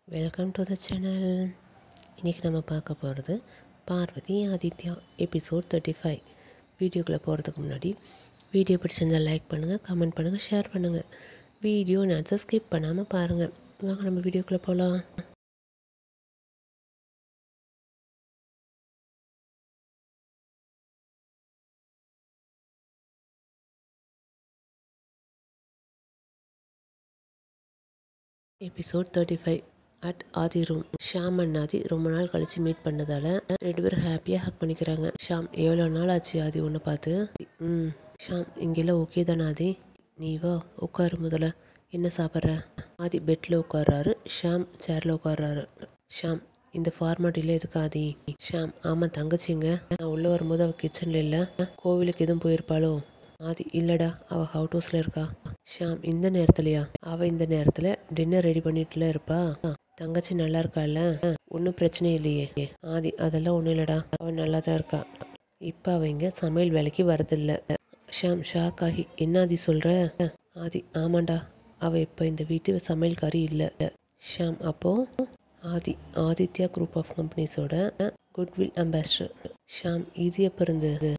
Welcome to the channel. இன்றைக்கி நம்ம பார்க்க போகிறது பார்வதி ஆதித்யா எபிசோட் 35. வீடியோக்குள்ளே போகிறதுக்கு முன்னாடி வீடியோ பிடிச்சிருந்தால் லைக் பண்ணுங்கள், கமெண்ட் பண்ணுங்கள், ஷேர் பண்ணுங்கள். வீடியோ நாட்ஸை ஸ்கிப் பண்ணாமல் பாருங்கள். வாங்க நம்ம வீடியோக்குள்ளே போகலாம். Episode 35 at Aadhi room. Sham and Aadhi ரொம்ப நாள் கழித்து மீட் பண்ணதால் ரெண்டு பேரும் ஹாப்பியாக ஹக் பண்ணிக்கிறாங்க. ஷாம், எவ்வளோ நாள் ஆச்சு ஆதி ஒன்று பார்த்து? ஷாம், இங்கெல்லாம் ஓகே தானே ஆதி? நீ வா உட்காரு, முதல்ல என்ன சாப்பிட்ற? ஆதி பெட்டில் உட்கார்றாரு, ஷாம் சேரில் உட்கார்றாரு. ஷாம், இந்த ஃபார்மாலிட்டியில் எதுக்கு ஆதி? ஷாம், ஆமாம் தங்கச்சிங்க, நான் உள்ளே வரும்போது அவள் கிச்சனில் இல்லை, கோவிலுக்கு எதுவும் போயிருப்பாளோ? ஆதி, இல்லைடா, அவள் அவுட் ஹவுஸில் இருக்கா. ஷாம், இந்த நேரத்துலையா? அவள் இந்த நேரத்தில் டின்னர் ரெடி பண்ணிட்டுல இருப்பா. தங்கச்சி நல்லா இருக்கால, ஒன்றும் பிரச்சனை இல்லையே. ஆதி, அதெல்லாம் ஒன்றும் இல்லைடா, அவள் நல்லா தான் இருக்கா. இப்போ அவள் இங்கே சமையல் வேலைக்கு வரதில்லை. ஷாம் ஷாக் ஆகி, என்ன ஆதி சொல்கிற? ஆதி, ஆமாண்டா, அவள் இப்போ இந்த வீட்டு சமையல்காரி இல்லை. ஷாம், அப்போது? ஆதி, ஆதித்யா குரூப் ஆஃப் கம்பெனிஸோட குட்வில் அம்பாசிடர். ஷாம், இது எப்போ இருந்தது?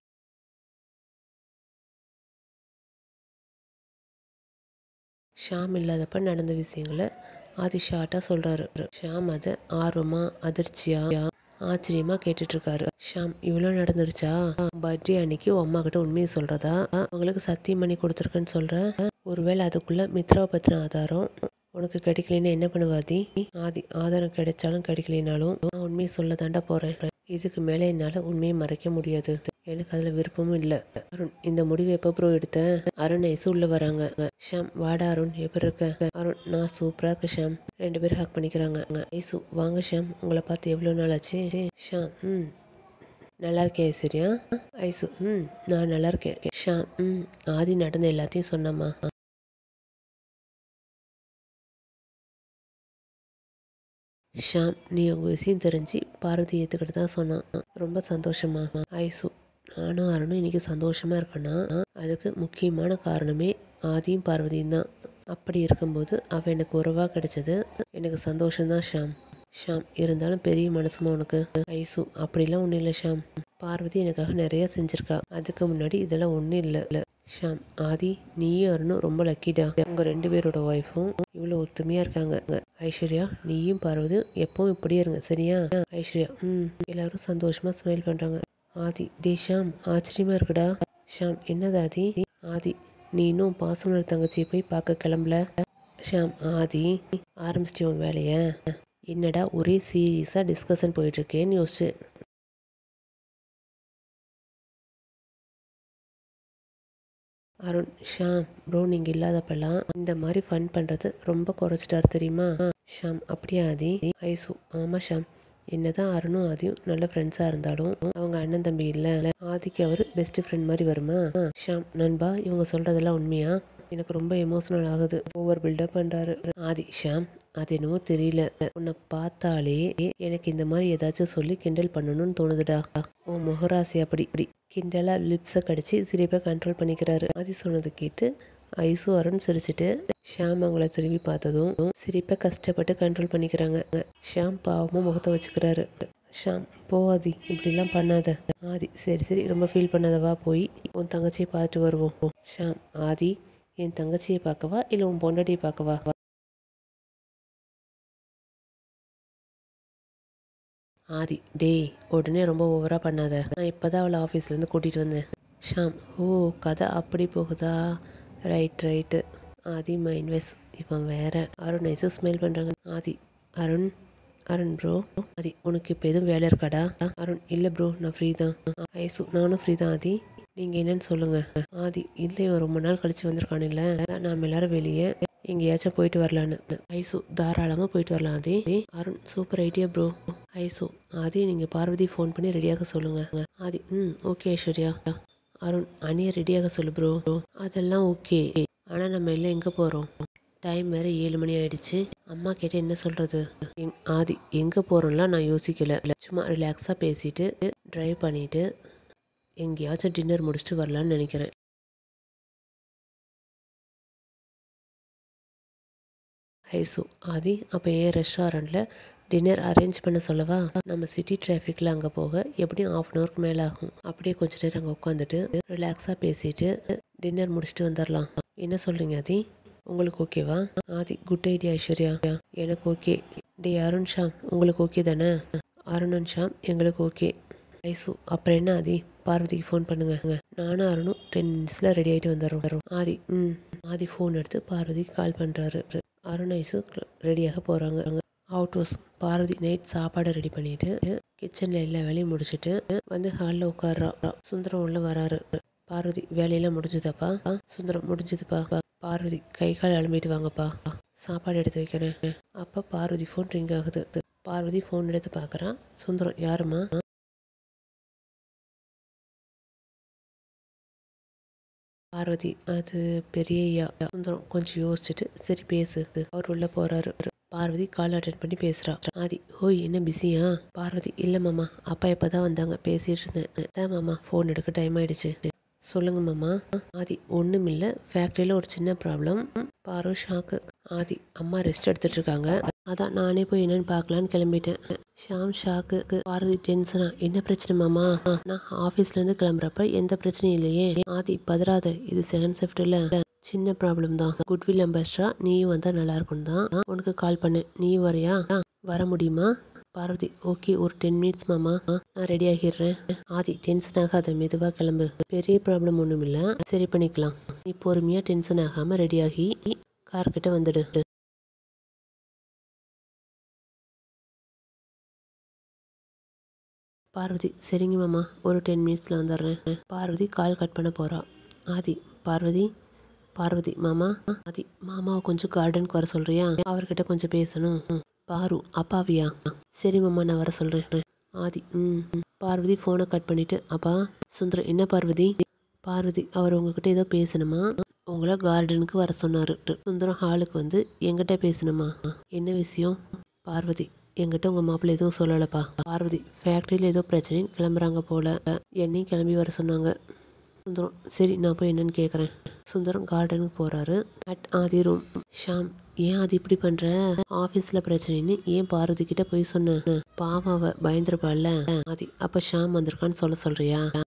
ஷாம் இல்லாதப்ப நடந்த விஷயங்களை ஆதி ஷார்ட்டாக சொல்கிறாரு. ஷாம் அதை ஆர்வமாக, அதிர்ச்சியாக, ஆச்சரியமாக கேட்டுட்ருக்காரு. ஷாம், இவ்வளோ நடந்துருச்சா? பர்த்டே அன்னைக்கு உன் அம்மா கிட்ட உண்மையை சொல்கிறதா? அவங்களுக்கு சத்தியம் பண்ணி கொடுத்துருக்குன்னு சொல்கிற. ஒருவேளை அதுக்குள்ளே மித்ராவை பற்றின ஆதாரம் உனக்கு கிடைக்கலன்னு என்ன பண்ணுவாதி? ஆதி, ஆதாரம் கிடைச்சாலும் கிடைக்கலனாலும் நான் உண்மையை சொல்ல தாண்டா போகிறேன். இதுக்கு மேலே என்னால் உண்மையை மறைக்க முடியாது. எனக்கு அதில் விருப்பமும் இல்லை. அருண், இந்த முடிவு எப்போ ப்ரோ எடுத்த? அருண் ஐசு உள்ளே வராங்க. ஷாம், வாடா அருண், எப்படி இருக்க? அருண், நான் சூப்பராக இருக்கு ஷாம். ரெண்டு பேரும் ஹக் பண்ணிக்கிறாங்க. ஐசு, வாங்க ஷாம், உங்களை பார்த்து எவ்வளோ நாள் ஆச்சு? ஷாம், நல்லா இருக்கேன் ஐஸ்வர்யா. ஐசு, நான் நல்லா இருக்கேன். ஷாம், ஆதி நடந்த எல்லாத்தையும் சொன்னம்மா. ஷாம், நீ உங்கள் விஷயம் தெரிஞ்சு பார்வதி ஏற்றுக்கிட்டு தான் சொன்னான். ரொம்ப சந்தோஷமா? ஐசு, நானும் அருணும் இன்றைக்கி சந்தோஷமாக இருக்கேன்னா அதுக்கு முக்கியமான காரணமே ஆதியும் பார்வதியும் தான். அப்படி இருக்கும்போது அவள் எனக்கு உறவாக கிடைச்சது எனக்கு சந்தோஷம்தான் ஷாம். ஷாம், இருந்தாலும் பெரிய மனசுமா உனக்கு? ஐசு, அப்படிலாம் ஒன்றும் இல்லை ஷாம். பார்வதி எனக்காக நிறையா செஞ்சுருக்கா, அதுக்கு முன்னாடி இதெல்லாம் ஒன்றும் இல்லை. ஷாம், ஆதி, நீயும் அருணும் ரொம்ப லக்கிடா. உங்கள் ரெண்டு பேரோட ஒய்ஃபும் இவ்வளோ ஒத்துமையாக இருக்காங்க. ஐஸ்வர்யா, நீயும் பார்வதியும் எப்பவும் இப்படியே இருங்க, சரியா? ஐஸ்வர்யா, எல்லாரும் சந்தோஷமாக ஸ்மைல் பண்ணுறாங்க. ஆதி, டே ஷாம், ஆச்சரியமாக இருக்குடா. ஷாம், என்னது ஆதி? ஆதி, நீ இன்னும் பாசமலர் தங்கச்சியை போய் பார்க்க கிளம்பல? ஷாம், ஆதி, ஆரம்பிச்சிட்டே உன் வேலையை? என்னடா ஒரே சீரியஸாக டிஸ்கஷன் போயிட்டுருக்கேன்னு யோசிச்சு. அருண், ஷாம் ப்ரோ, நீங்கள் இல்லாதப்பெல்லாம் இந்த மாதிரி ஃபன் பண்ணுறது ரொம்ப குறைச்சிட்டாரு தெரியுமா? ஷாம், அப்படியா ஆதி? ஐசு, ஆமாம் ஷாம், என்னதான் அருணும் ஆதியும் நல்ல ஃப்ரெண்ட்ஸாக இருந்தாலும் அவங்க அண்ணன் தம்பி இல்லை. ஆதிக்கு அவர் பெஸ்ட் ஃப்ரெண்ட் மாதிரி வருமா? ஷாம், நண்பா, இவங்க சொல்கிறதெல்லாம் உண்மையா? எனக்கு ரொம்ப எமோஷனல் ஆகுது. ஓவர் பில்டப் பண்ணுறாரு. ஆதி, ஷாம், அது என்னவோ தெரியல, உன்னை பார்த்தாலே எனக்கு இந்த மாதிரி ஏதாச்சும் சொல்லி கிண்டல் பண்ணணும்னு தோணுதுடா. உன் முகராசி அப்படி இப்படி. கிண்டலாக லிப்ஸை கடிச்சு சிரிப்பை கண்ட்ரோல் பண்ணிக்கிறாரு. ஆதி சொன்னது கேட்டு ஐசு அருண் சிரிச்சுட்டு ஷாம் அவங்கள திரும்பி பார்த்ததும் சிரிப்பை கஷ்டப்பட்டு கண்ட்ரோல் பண்ணிக்கிறாங்க. ஷாம் பாவமாக முகத்தை வச்சுக்கிறாரு. ஷாம், போவாதி, இப்படிலாம் பண்ணாத. ஆதி, சரி சரி, ரொம்ப ஃபீல் பண்ணாதவா, போய் உன் தங்கச்சியை பார்த்துட்டு வருவோம். ஷாம், ஆதி, என் தங்கச்சியை பார்க்கவா இல்லை உன் பொண்டாட்டியை பார்க்கவா? ஆதி, டேய், உடனே ரொம்ப ஓவராக பண்ணாத, நான் இப்போ தான் அவளை ஆஃபீஸ்லேருந்து கூட்டிகிட்டு வந்தேன். ஷாம், ஓ, கதை அப்படி போகுதா? ரைட்டு. ஆதி மைன்வெஸ், இவன் வேற. அருண் ஐசு ஸ்மைல் பண்ணுறாங்க. ஆதி, அருண், அருண் ப்ரோ. ஆதி, உனக்கு இப்போ எதுவும் வேலை இருக்காடா? அருண், இல்லை ப்ரோ, நான் ஃப்ரீ தான். ஐசு, நானும் ஃப்ரீ தான் ஆதி, நீங்கள் என்னன்னு சொல்லுங்கள். ஆதி, இல்லை, இவன் ரொம்ப நாள் கழித்து வந்திருக்கானு, இல்லை நாம் எல்லாரும் வெளியே எங்கேயாச்சும் போயிட்டு வரலான்னு. ஐசு, தாராளமாக போயிட்டு வரலாம் Aadhi. Arun, super idea bro. Aishu, Aadhi, நீங்கள் பார்வதி ஃபோன் பண்ணி ரெடியாக சொல்லுங்கள். ஆதி, ஓகே ஐஸ்வர்யா. அருண், அணியை ரெடியாக சொல்லு ப்ரோ. அதெல்லாம் ஓகே, ஆனால் நம்ம எல்லாம் எங்கே போகிறோம்? டைம் வேறு 7 மணி ஆயிடுச்சு. அம்மா கேட்டு என்ன சொல்கிறது? ஆதி, எங்கே போகிறோம்லாம் நான் யோசிக்கலை, சும்மா ரிலாக்ஸாக பேசிட்டு ட்ரைவ் பண்ணிவிட்டு எங்கேயாச்சும் டின்னர் முடிச்சுட்டு வரலான்னு நினைக்கிறேன். ஐசு ஆதி அப்போ ஏன் ரெஸ்டாரண்ட்டில் டின்னர் அரேஞ்ச் பண்ண சொல்லவா? நம்ம சிட்டி டிராஃபிக்கில் அங்கே போக எப்படியும் 1/2 அன் ஹவருக்கு மேலே ஆகும். அப்படியே கொஞ்ச நேரம் அங்கே உட்காந்துட்டு ரிலாக்ஸாக பேசிட்டு டின்னர் முடிச்சுட்டு வந்துடலாம். என்ன சொல்கிறீங்க ஆதி? உங்களுக்கு ஓகேவா? Aadhi good idea Aishwarya. எனக்கு ஓகே. டே அருண் ஷாம் உங்களுக்கு ஓகே தானே? அருணன் ஷாம் எங்களுக்கு ஓகே. ஐசு அப்புறம் என்ன ஆதி? பார்வதிக்கு ஃபோன் பண்ணுங்க. நானும் அருணும் 10 மினிட்ஸில் ரெடி ஆகிட்டு வந்துடுறோம். ஆதி ஆதி ஃபோன் எடுத்து பார்வதிக்கு கால் பண்ணுறாரு. அருண் ஐசு ரெடியாக போகிறாங்க. அவுட் ஹவுஸ் பார்வதி நைட் சாப்பாடை ரெடி பண்ணிட்டு கிச்சனில் எல்லா வேலையும் முடிச்சுட்டு வந்து ஹாலில் உட்கார்றா. சுந்தரம் உள்ள வராரு. பார்வதி வேலையெல்லாம் முடிஞ்சுதாப்பா? சுந்தரம் முடிஞ்சுதுப்பா. பார்வதி கை கால் அலம்பிட்டு வாங்கப்பா, சாப்பாடு எடுத்து வைக்கிறேன். அப்போ பார்வதி ஃபோன் ரிங் ஆகுது. பார்வதி ஃபோன் எடுத்து பார்க்குறான். சுந்தரம் யாருமா? பார்வதி அது பெரியய்யா. சுந்தரம் கொஞ்சம் யோசிச்சுட்டு சரி பேசு. அவர் உள்ள போறாரு. பார்வதி கால் அட்டன் பண்ணி பேசுறா. ஆதி ஹோய் என்ன பிஸியா? பார்வதி இல்லை மாமா, அப்பா இப்பதான் வந்தாங்க, பேசிட்டு இருந்தேன். அதான் மாமா ஃபோன் எடுக்க டைம் ஆயிடுச்சு. சொல்லுங்க மாமா. ஆதி ஒன்றுமில்லை, ஃபேக்ட்ரியில் ஒரு சின்ன ப்ராப்ளம். பாரு ஷாக்கு. ஆதி அம்மா ரெஸ்ட் எடுத்துட்டு இருக்காங்க, அதான் நானே போய் என்னன்னு பார்க்கலான்னு கிளம்பிட்டேன். ஷாம் ஷாக்கு. பார்வதி டென்ஷனா என்ன பிரச்சனை மாமா? நான் ஆஃபீஸ்லேருந்து கிளம்புறப்ப எந்த பிரச்சனையும் இல்லையே. ஆதி பதறாத, இது செகண்ட் ஷிஃப்ட்டில் சின்ன ப்ராப்ளம் தான். குட்வில் அம்பாஸ்டரா நீயும் வந்தால் நல்லா இருக்கும் தான் உனக்கு கால் பண்ணேன். நீயும் வரையா? வர முடியுமா? பார்வதி ஓகே, ஒரு 10 மினிட்ஸ் மாமா, நான் ரெடி ஆகிடுறேன். ஆதி டென்ஷன் ஆகாத, மெதுவாக கிளம்பு, பெரிய ப்ராப்ளம் ஒன்றும் இல்லை, சரி பண்ணிக்கலாம். நீ பொறுமையாக டென்ஷன் ஆகாமல் ரெடியாகி கார்கிட்ட வந்துடு. பார்வதி சரிங்க மாமா, ஒரு 10 மினிட்ஸில் வந்துடுறேன். பார்வதி கால் கட் பண்ண போகிறா. ஆதி பார்வதி பார்வதி மாமா. ஆதி மாமாவை கொஞ்சம் கார்டனுக்கு வர சொல்கிறியா? அவர்கிட்ட கொஞ்சம் பேசணும். பாரு அப்பாவியா? சரி மாமா, நான் வர சொல்கிறேன். ஆதி பார்வதி ஃபோனை கட் பண்ணிவிட்டு அப்பா. சுந்தரம் என்ன பார்வதி? பார்வதி அவர் உங்ககிட்ட ஏதோ பேசணுமா, உங்களை கார்டனுக்கு வர சொன்னார். சுந்தரம் ஹாலுக்கு வந்து எங்கிட்ட பேசணுமா, என்ன விஷயம்? பார்வதி என்கிட்ட உங்கள் மாப்பிள்ளை எதுவும் சொல்லலைப்பா. பார்வதி ஃபேக்ட்ரியில் ஏதோ பிரச்சனை, கிளம்புறாங்க போல், என்னையும் கிளம்பி வர சொன்னாங்க. சுந்தரம் சரி நான் போய் என்னன்னு கேட்குறேன். சுந்தரம் கார்டனுக்கு போகிறாரு. At Aadhi room. ஷாம் ஏன் அது இப்படி பண்ணுற? ஆஃபீஸில் பிரச்சனைன்னு ஏன் பார்வதி கிட்ட போய் சொன்னேன்? பாவம் அவ பயந்துருப்பாள்ல. ஆதி அப்போ ஷாம் வந்திருக்கான்னு சொல்கிறியா?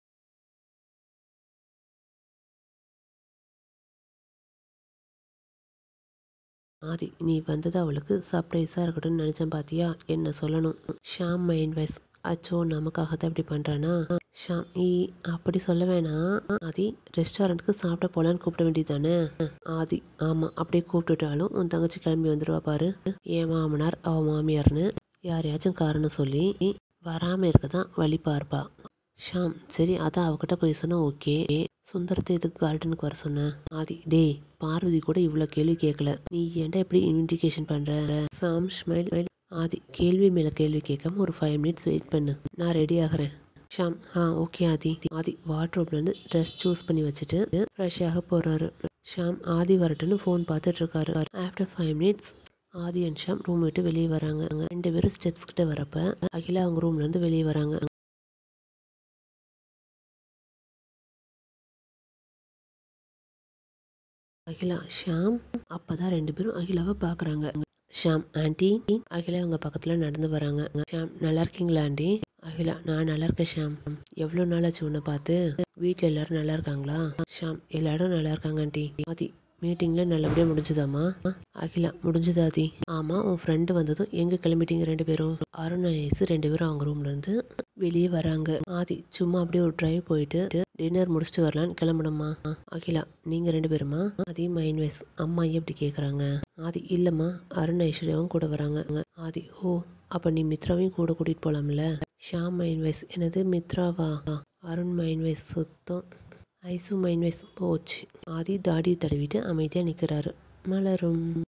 ஆதி நீ வந்தது அவளுக்கு சர்ப்ரைஸாக இருக்கட்டும்னு நினச்சேன், பார்த்தியா? என்ன சொல்லணும். ஷாம் மைண்ட் வைஸ் அச்சோ நமக்காக தான் இப்படி பண்ணுறானா? ஷாம் அப்படி சொல்ல வேணாம் ஆதி, ரெஸ்டாரண்ட்டுக்கு சாப்பிட போகலான்னு கூப்பிட வேண்டியது தானே? ஆதி ஆமாம், அப்படியே கூப்பிட்டுட்டாலும் உன் தங்கச்சி கிளம்பி வந்துடுவா பாரு. என் மாமனார் அவள் மாமியார்னு யாரையாச்சும் காரணம் சொல்லி வராமல் இருக்க தான் வழி பார்ப்பா. ஷாம் சரி அதான் அவகிட்ட போய் சொன்னா ஓகே. சுந்தரத்தை எதுக்கு கார்டனுக்கு வர சொன்ன? ஆதி டே பார்வதி கூட இவ்வளோ கேள்வி கேட்கல, நீ ஏன்டா இப்படி இன்விடிகேஷன் பண்ணுற? சாம் ஸ்மைல். ஆதி கேள்வி மேலே கேள்வி கேட்காம ஒரு 5 மினிட்ஸ் வெயிட் பண்ணு, நான் ரெடி ஆகிறேன். ஷாம் ஓகே ஆதி. ஆதி வார்ட்ரோப்லேருந்து ட்ரெஸ் சூஸ் பண்ணி வச்சுட்டு ஃப்ரெஷ்ஷாக போகிறாரு. ஷாம் ஆதி வரட்டுன்னு ஃபோன் பார்த்துட்ருக்காரு. After 5 minutes Aadhi and Sham room விட்டு வெளியே வராங்க. 2 பேரும் ஸ்டெப்ஸ் கிட்ட வரப்ப அகிலா அவங்க ரூம்லேருந்து வெளியே வராங்க. அகிலா ஷாம். அப்பதான் 2 பேரும் அகிலாவை பார்க்குறாங்க. ஷாம் ஆண்டி. அகிலா அவங்க பக்கத்தில் நடந்து வராங்க. ஷாம் நல்லா இருக்கீங்களா ஆண்டி? அகிலா நான் நல்லா இருக்கேன் ஷாம், எவ்வளோ நாள் ஆச்சு உன்னை பார்த்து. வீட்டில் எல்லாரும் நல்லா இருக்காங்களா? ஷாம் எல்லாரும் நல்லா இருக்காங்க ஆண்டி. ஆதி மீட்டிங்கில் நல்லபடியாக முடிஞ்சுதாம்மா? அகிலா முடிஞ்சுதா ஆதி? ஆமாம், உன் ஃப்ரெண்டு வந்ததும் எங்கே கிளம்பிட்டீங்க 2 பேரும்? அருண் ஐஸ் 2 பேரும் அவங்க ரூம்லேருந்து வெளியே வராங்க. ஆதி சும்மா அப்படியே ஒரு டிரைவ் போயிட்டு டின்னர் முடிச்சுட்டு வரலான்னு கிளம்பணுமா? அகிலா நீங்கள் 2 பேருமா? ஆதி மைண்ட் வைஸ் அம்மா எப்படி கேட்குறாங்க? ஆதி இல்லைம்மா, அருண் ஐஸ்வர்யாவும் கூட வராங்க. ஆதி ஓ அப்போ நீ மித்ராவையும் கூட கூட்டிகிட்டு போகலாம்ல? ஷாம் மைண்ட் வைஸ் என்னது மித்ராவா? அருண் மைண்ட் வைஸ் சுத்தம். ஐசு மைண்ட் வைஸ் போச்சு. ஆதி தாடி தடவிட்டு அமைதியாக நிற்கிறாரு. மலரும்.